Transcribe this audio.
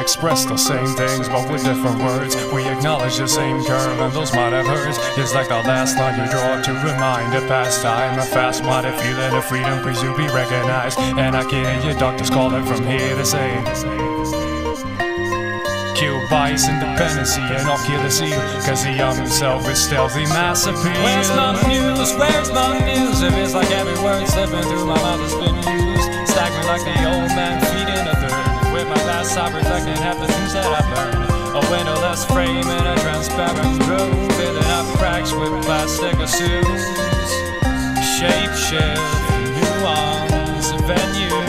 express the same things, but with different words. We acknowledge the same curve, and those might have hurts. It's like the last line you draw to remind a past time. A fast-minded feeling of freedom, please to be recognized. And I can hear your doctors calling from here to say, kill bias, independency, and I'll kill the seal, cause the young himself is stealthy mass appeal. Where's my muse? Where's my muse? If it's like every word slipping through my mouth has been used, staggering like the old man feeding a third. With my past I reflecting half the things that I've learned. A windowless frame in a transparent room, filling up cracks with plastic assumes. Shape shift, nuance, venue.